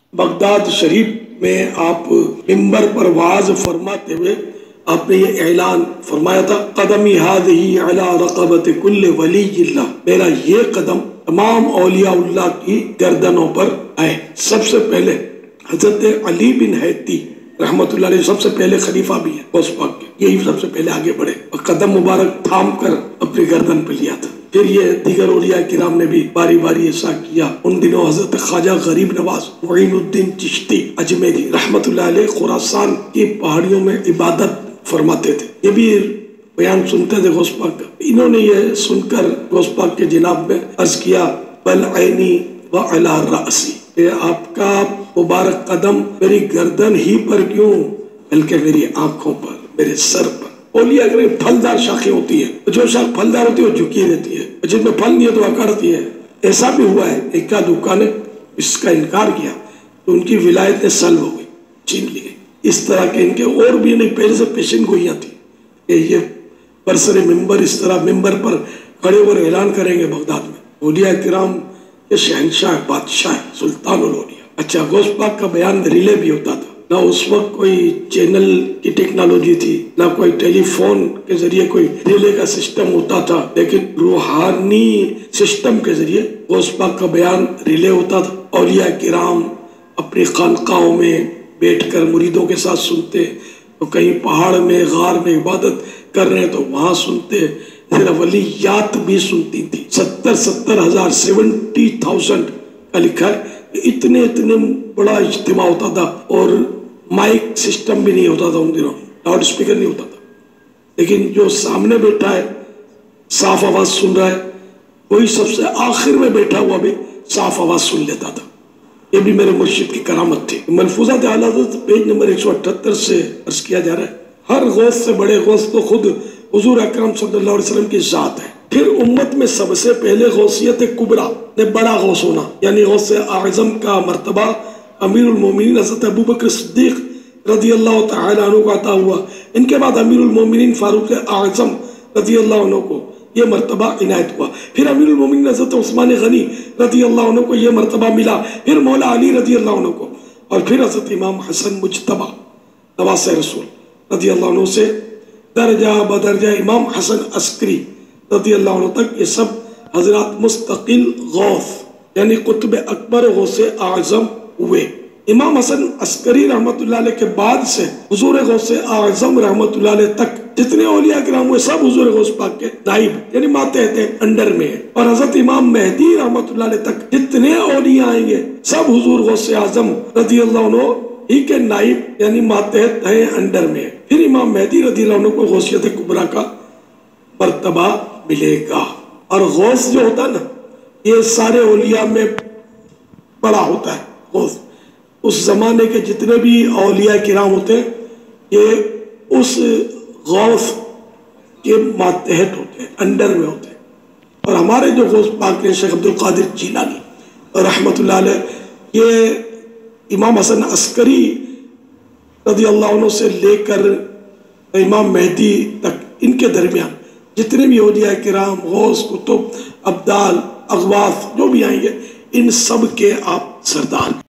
Baghdad شریف میں آپ ممبر پر واعظ فرماتے ہوئے آپ نے یہ اعلان فرمایا تھا، قدمی ہذہی علی رقبۃ کل ولی اللہ، میرا یہ قدم تمام اولیاء اللہ کی گردنوں پر ہے۔ سب سے پہلے حضرت علی بن حیتی رحمت اللہ علیہ سب سے پہلے خلیفہ بھی ہے غوث پاک کے، یہی سب سے پہلے آگے بڑھے اور قدم مبارک تھام کر اپنی گردن پہ لیا تھا۔ پھر یہ دیگر اولیاء کرام نے بھی باری باری ایسا کیا۔ ان دنوں حضرت خواجہ غریب نواز معین الدین چشتی اجمیری رحمت اللہ علیہ خراسان کی پہاڑیوں میں عبادت فرماتے تھے، یہ بھی بیان سنتے تھے غوث پاک کا۔ انہوں نے یہ سن کر غوث پاک کے جناب میں عرض کیا، بل عینی وعلی رأسی، کہ آپ کا مبارک قدم میری گردن ہی پر کیوں بلکہ میری آنکھوں پر، میرے سر پر۔ اولیاء کرام پھلدار شاخیں ہوتی ہیں، جو شاخ پھلدار ہوتی ہے وہ جھکی رہتی ہے، جن میں پھل نہیں ہے تو اکڑتی ہے۔ ایسا بھی ہوا ہے، ایک دکا نے اس کا انکار کیا تو ان کی ولایتیں سلب ہو گئی، چھین لی گئی۔ اس طرح کے ان کے اور بھی نہیں، پہلے سے پیشن گوئیاں تھی کہ یہ برسر ممبر اس طرح ممبر پر کھڑے اور اعلان کریں گے بغداد میں، اولیاء کرام یہ شہنشاہ بادشاہ سلطان الاولیاء۔ اچھا، غوث پاک کا بیان ریلے بھی ہوتا تھا، نہ اس وقت کوئی چینل کی ٹیکنالوجی تھی، نہ کوئی ٹیلی فون کے ذریعے کوئی ریلے کا سسٹم ہوتا تھا، لیکن روحانی سسٹم کے ذریعے غوث پاک کا بیان ریلے ہوتا تھا۔ اولیاء کرام اپنی خانقاہوں میں بیٹھ کر مریدوں کے ساتھ سنتے، تو کہیں پہاڑ میں غار میں عبادت کر رہے ہیں تو وہاں سنتے۔ پھر ولیات بھی سنتی تھی، 70,000 70,000 کا لکھا ہے، اتنے بڑا اجتماع ہوتا تھا، اور مائک سسٹم بھی نہیں ہوتا تھا ان دنوں، لاؤڈ اسپیکر نہیں ہوتا تھا، لیکن جو سامنے بیٹھا ہے صاف آواز سن رہا ہے، وہی سب سے آخر میں بیٹھا ہوا بھی صاف آواز سن لیتا تھا۔ یہ بھی میرے مرشد کی کرامت تھی۔ ملفوظات اعلیٰ حضرت پیج نمبر 178 سے عرض کیا جا رہا ہے، ہر غوث سے بڑے غوث تو خود حضور اکرم صلی اللہ علیہ وسلم کی ذات ہے۔ پھر امت میں سب سے پہلے غوثیت کبریٰ نے بڑا غوث ہونا، یعنی غوث اعظم کا مرتبہ امیر المومنین حضرت ابوبکر صدیق رضی اللہ تعالیٰ عنہ کو عطا ہوا۔ ان کے بعد امیر المومنین فاروق اعظم رضی اللہ عنہ کو یہ مرتبہ عنایت ہوا، پھر امیر المومنین حضرت عثمان غنی رضی اللہ عنہ کو یہ مرتبہ ملا، پھر مولا علی رضی اللہ عنہ کو، اور پھر حضرت امام حسن مجتبی نواسہ رسول رضی اللہ عنہ سے درجہ بدرجہ امام حسن عسکری رضی اللہ عنہ تک، یہ سب حضرات مستقل غوث یعنی قطب اکبر غوث اعظم ہوئے۔ امام حسن عسکری رحمت اللہ علیہ کے بعد سے حضور غوث اعظم رحمت اللہ علیہ تک جتنے اولیاء کرام ہوئے سب حضور غوث پاک کے نائب یعنی ماتحت انڈر میں ہیں، اور حضرت امام مہدی رحمت اللہ علیہ تک جتنے اولیاء آئیں گے سب حضور غوث اعظم رضی اللہ عنہ ہی کے نائب یعنی ماتحت ہیں، انڈر میں ہیں۔ پھر امام مہدی رضی اللہ عنہ کو غوثیت کبریٰ کا مرتبہ ملے گا۔ اور غوث جو ہوتا ہے نا، یہ سارے اولیاء میں بڑا ہوتا ہے غوث۔ اس زمانے کے جتنے بھی اولیاء کرام ہوتے ہیں یہ اس غوث کے ماتحت ہوتے ہیں، انڈر میں ہوتے ہیں۔ اور ہمارے جو غوث پاک ہیں شیخ عبد القادر جیلانی رحمت اللہ علیہ، یہ امام حسن عسکری رضی اللہ عنہ سے لے کر امام مہدی تک، ان کے درمیان جتنے بھی اولیاء کرام غوث کتب ابدال اغواث جو بھی آئیں گے، ان سب کے آپ سردار